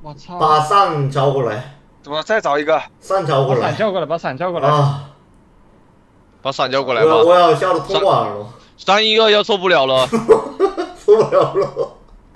我操！ 把上招过来， 怎么再找一个？ 上招过来， 把伞叫过来，把伞叫过来。 啊！ 把伞叫过来吧。 我要笑的脱网了 312要受不了了， 受不了了。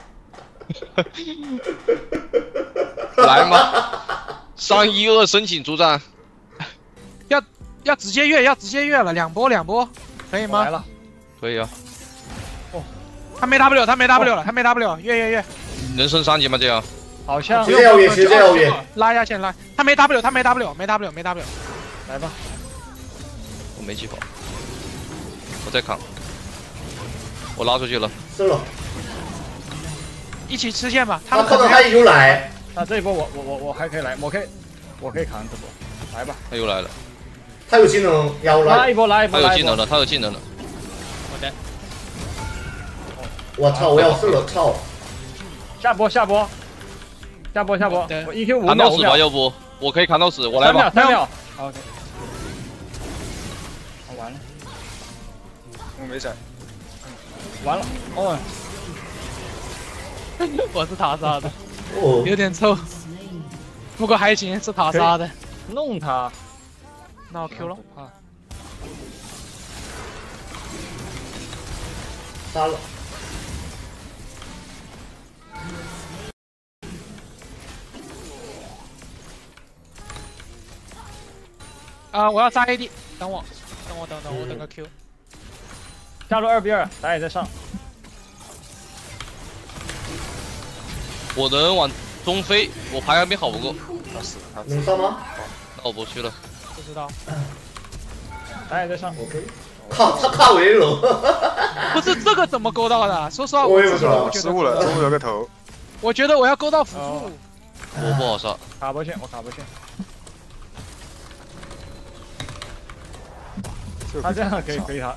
来嘛！312申请出战， 要直接越，要直接越了，2波，可以吗？ 来了， 可以啊。 他没 W， 他没 W 了，他没 W， 越。 能升3级吗？这样？ 好像直接要越，直接要越。 拉一下线拉，他没 W， 他没 W， 没 W。 来吧， 我没气跑，我再扛，我拉出去了。 是了， 一起吃线吧。他他们可能看到他又来， 那这一波我还可以来，我可以扛这波，来吧。 他又来了， 他有技能要来。 拉一波， 他有技能了，他有技能了。 我操！我要死了，操！ 下波，我 EQ 5秒， 扛到死吧，要不我可以扛到死，我来吧。 3秒。OK。完了， 我没闪。 完了，哦， 我是塔杀的， 哦， 有点臭，不过还行，是塔杀的。 弄他， 那我 Q 了。 杀了。 我要杀 AD， 等我，等个 Q。 下路2v2，打野在上。 我能往中飞，我排还没好不够， 他死了，他死能上吗那我不去了。 不知道。 打野在上。 ？OK。靠，他卡围了。 不是这个怎么勾到的？说实话， 我也不知道我觉得失误了，中路有个头。 我觉得我要勾到辅助。 我不好杀， 卡波线，我卡波线。他这样可以他。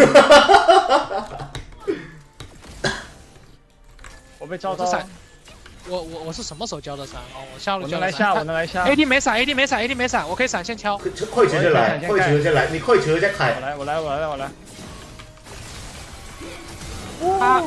我被招到。 我是什么时候交的闪？哦，我下路我交的能来下，我能来下。 AD 没闪，AD 没闪，我可以闪现敲。 可以直接來，可以直接來，你可以直接開。 我來。 他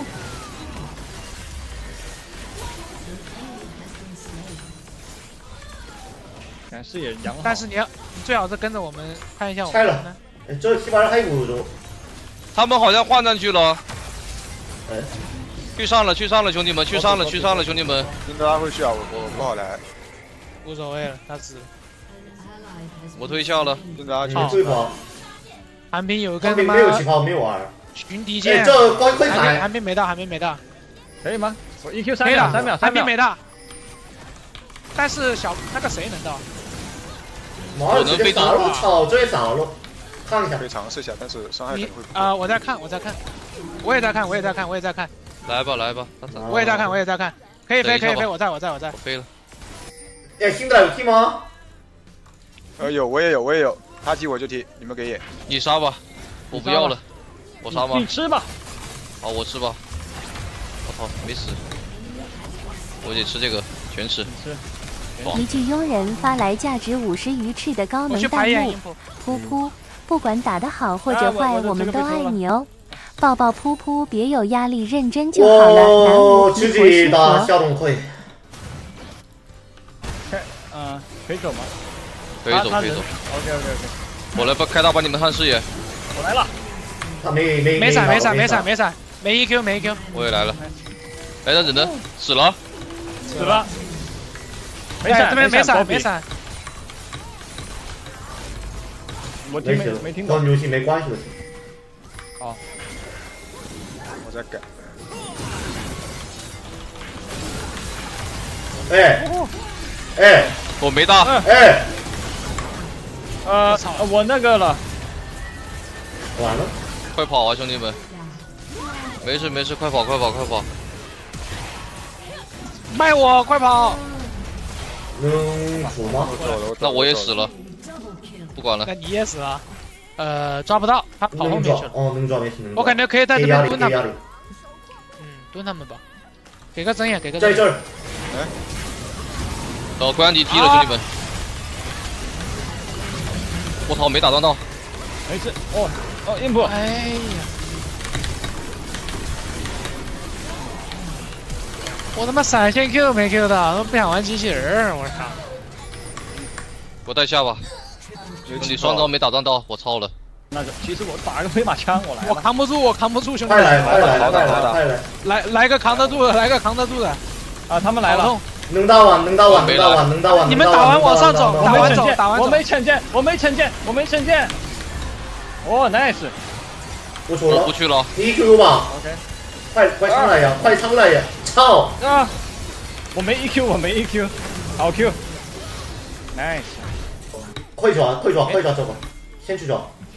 看视野良好。 但是你最好是跟着我们看一下我拆了们呢。 這起碼還有咗。 他们好像換上去了。 哎， 去上了，兄弟们，去上了，兄弟们。 应该拉回去啊，我不好来。 无所谓了，他死了。 我退下了。 应该拉去。 對吧？ 寒冰有个他寒冰妈沒有氣泡，沒有 R。 群敵劍。 這可以砍。 寒冰沒到， 可以嗎？我 EQ 3秒 3秒， 寒冰沒到。但是那个谁能到？ 我能飛到。我操，這也早了。看一下。 可以嘗試一下，但是傷害可能會不夠。 我在看，我也在看。 來吧。 我也在看。可以飛，我在。 我飛了。 哎，新的有踢嗎？ 有，我也有。他踢我就踢，你們給野。 你殺吧，我不要了。我殺嗎？ 你吃吧。 好，我吃吧。我操，没死。我得吃这个，全吃。 一句佣人发来价值50鱼翅的高能弹幕，噗噗，不管打得好或者坏，我们都爱你哦。抱抱噗噗，别有压力，认真就好了。南无自己打小龙会。 可以走吗？ 可以走。 OK。 我来开大把你们看视野。 我来了。 他没闪，没 EQ。 我也来了。哎，那忍的死了。 这边没闪。 我没听懂。 跟游戏没关系的事。 好。 我在改。 哎， 我没大。 我那个了。 完了。 快跑啊，兄弟们！没事，快跑！ 卖我，快跑！ 能死吗？ 那我也死了，不管了。 那你也死了。抓不到，他跑后面去了。 哦，能抓没事。 我感觉可以在这边蹲他们。蹲他们吧。给个针眼， 在这儿。 关安迪踢了，兄弟们。我操，没打断到。 没事。硬破。 哎呀。 我他妈3000 Q 没 Q 到，都不想玩机器人，我操！ 我带下吧。兄弟，双招没打断到，我操了。 那就其实我打个飞马枪，我来。 我扛不住，我扛不住，兄弟！ 快来，快来， 好快的来，快来！ 来个扛得住的，来个扛得住的。 啊，他们来了。 能打完，能打完，能打完，能打完。 你们打完往上走，打完走，打完走。 我没惩戒，我没惩戒，我没惩戒。哦 ，nice。 不出了， 我不去了。 你 EQ 吧。 OK。 快上来呀！快上来呀！操！ 啊！我没 EQ，我没 EQ。好 Q。nice。 快抓，快抓，快抓，走吧，先去抓。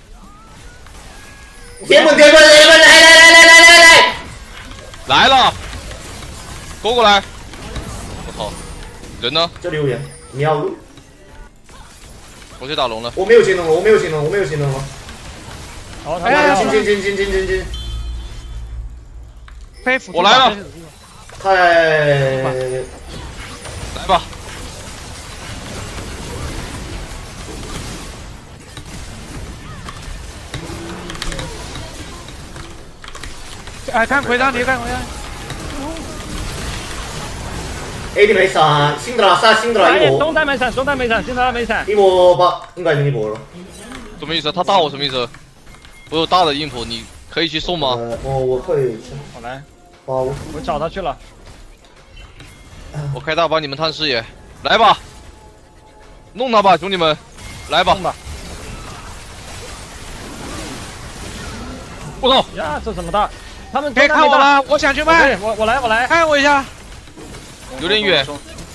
铁门，铁门，铁门，来！ 来了，勾过来。我操，人呢？ 这里有人，秒路。 我去打龙了。 我没有技能了，我没有技能，我没有技能了。 好，他来，进。 我来了。 太。 来吧。 哎，看回上你，看回上。 AD 没闪，辛德拉杀辛德拉一波。 中单没闪，中单没闪，辛德拉没闪。 一波吧，应该赢一波了。 什么意思？他大我什么意思？我有大的音谱，你可以去送吗？ 我可以。 我来。 我找他去了。 我开大帮你们探视野，来吧，弄他吧，兄弟们，来吧。我操！ 呀，这怎么打？他们别看我了，我想去卖。 我来， 看我一下。 有点远。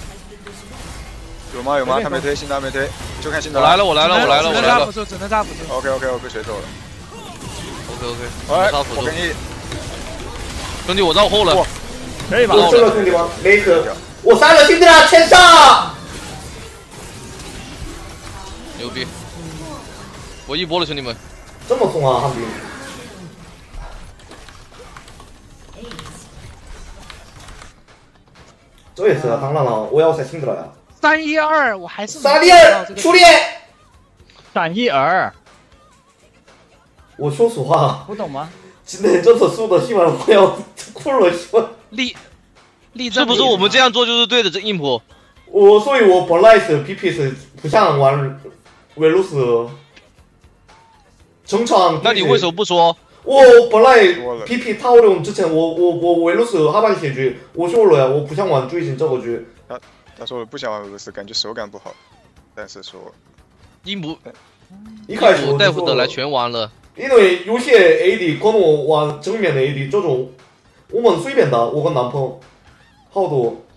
有吗？他没推，辛达没推，就看辛达。 我来了。 只能扎辅助，只能扎辅助。 OK，我被水走了。 OK，扎辅助。兄弟，我绕后了。 可以吧？ 我这个兄弟吗？没可。我杀了辛德拉，全杀！ 牛逼！我一波了，兄弟们。 这么冲啊，汉兵！这也是当然了，我要塞辛德拉呀。 312，我还是 312，出列。 312。 我说实话， 不懂吗？ 今天这次输的希望我要哭了，希望。 是不是我们这样做就是对的？这硬普。 所以我本来是 PP 是不想玩维鲁斯。正常。 那你为什么不说？ 我本来 PP 讨论之前，我维鲁斯哈巴结局，我说了呀，我不想玩追星这个局。 他说不想玩维鲁斯，感觉手感不好，但是说硬普一开始戴夫德来全玩了。 因为有些 AD 可能玩正面的 AD 这种，我们随便打，我跟男朋友好多。